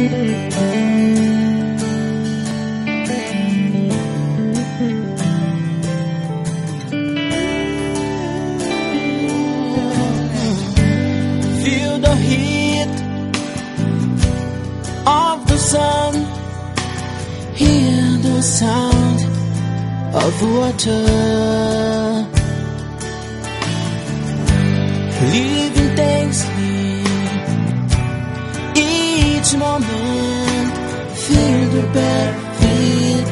Feel the heat of the sun, hear the sound of water. Live intensely each moment, feel the bare feet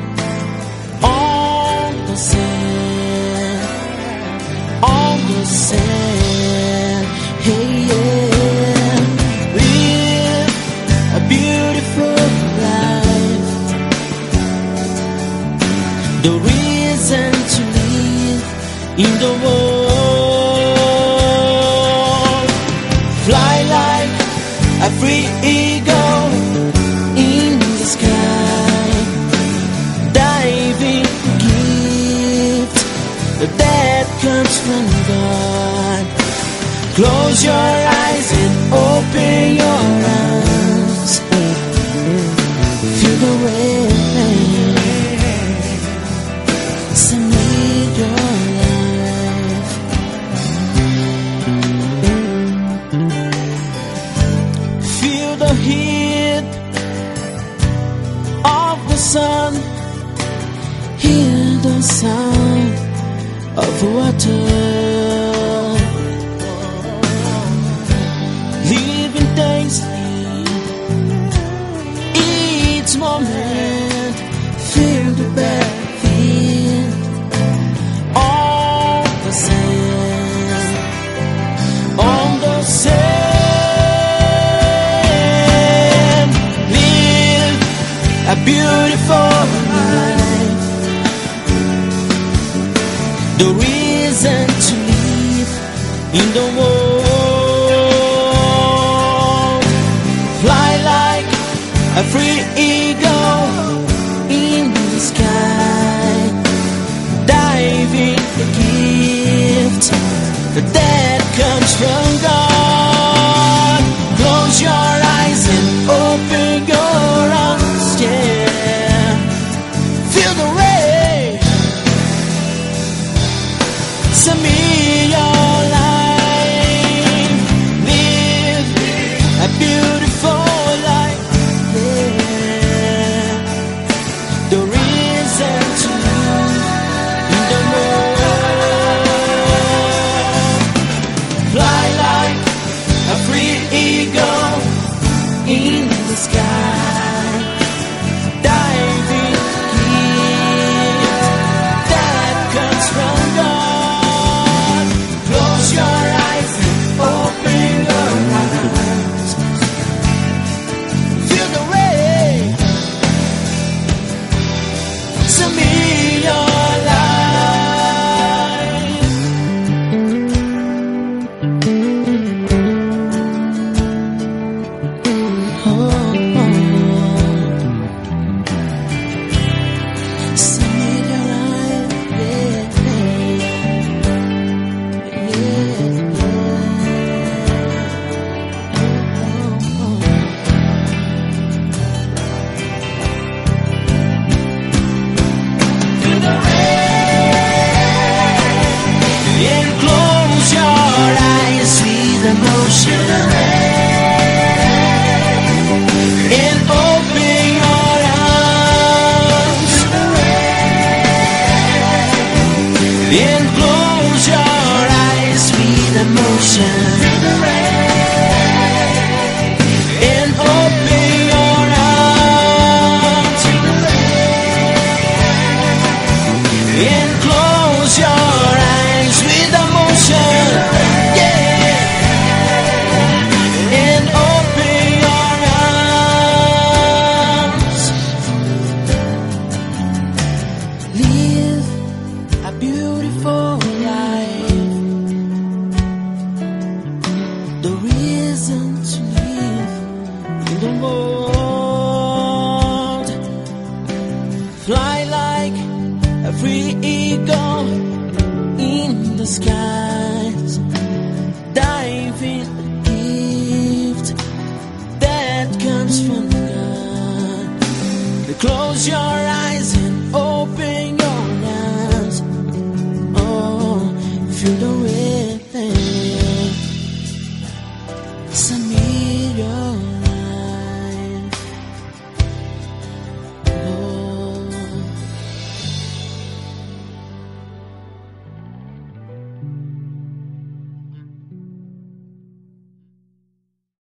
on the sand, on the sand. Hey, yeah. Live a beautiful life. The reason to live in the world. Fly like a free eagle in the sky. Dive in the gift that comes from God. Close your eyes and open your arms. Feel the wave, submit your life. Feel the heat of the sun, hear the sound of water. Live intensely each moment, feel the bare feet on the sand, on the sand. Live a beautiful life. The reason to live in the world. A free eagle in the sky. Dive in the gift that comes from God. Close your eyes and open your arms, yeah. Feel the rain. Send me your life. Live a beautiful life. In the sky, diving gift that comes from God. Close your eyes and open your arms. Feel the rain, send me your and close your eyes with emotion. And open your arms. And close your eyes with emotion. Yeah. And open your arms. Live a beautiful life. The reason to live in the world. Fly like a free eagle in the skies. Dive in the gift that comes comes from God. Close your eyes and open your arms. Oh, feel the rhythm. Send me